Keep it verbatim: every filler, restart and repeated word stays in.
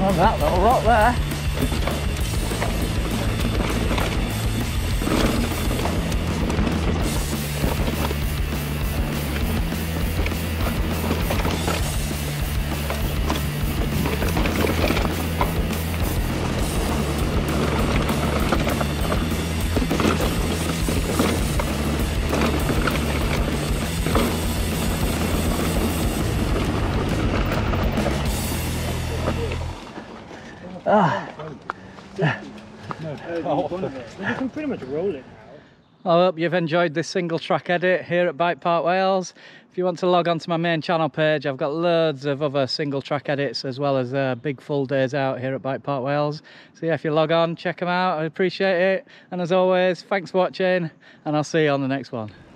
on that little rock there. Ah. No, you can pretty much roll it now. I hope you've enjoyed this single track edit here at Bike Park Wales. If you want to log on to my main channel page, I've got loads of other single track edits as well as uh, big full days out here at Bike Park Wales. So yeah, if you log on, check them out, I appreciate it. And as always, thanks for watching and I'll see you on the next one.